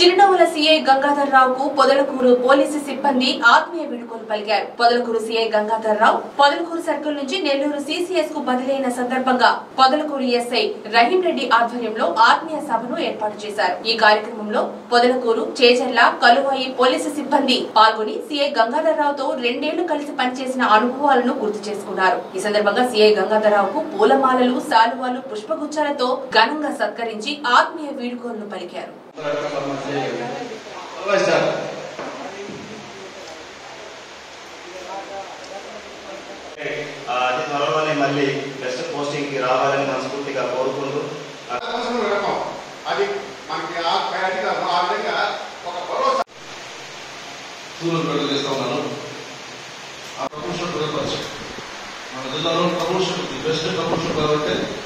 చిరునవ్వుల సీఐ గంగాధర్ రావుకు పొదలకూరు పోలీసు సిబ్బంది ఆత్మీయ వీడ్కోలు పలికారు. పొదలకూరు సీఐ గంగాధర్ రావు పొదలకూరు సర్కిల్ నుంచి నెల్లూరు సిసిఎస్ కు బదిలీ అయిన సందర్భంగా పొదలకూరు ఎస్ఐ రహీం రెడ్డి ఆధ్వర్యంలో ఆత్మీయ సభను ఏర్పాటు చేశారు. ఈ కార్యక్రమంలో పొదలకూరు, చేజర్ల, కలువాయి పోలీసు సిబ్బంది పాల్గొని సీఐ గంగాధర్ రావుతో 2 ఏళ్లు కలిసి పనిచేసిన అనుభవాలను గుర్తు చేసుకున్నారు. ఈ సందర్భంగా సీఐ గంగాధర్ రావుకు పూలమాలలు, శాలువాలు, పుష్పగుచ్చాలతో ఘనంగా సత్కరించి ఆత్మీయ వీడ్కోలును పలికారు. త్వరలోనే మళ్ళీ బెస్ట్ పోస్టింగ్ కి రావాలని మనస్ఫూర్తిగా కోరుకుంటూ అది మనకి ఆ విధంగా ఒక భరోసా చేస్తా ఉన్నాను. ఆ ప్రమోషన్ మన జిల్లాలో ప్రమోషన్ బెస్ట్ ప్రమోషన్ కాబట్టి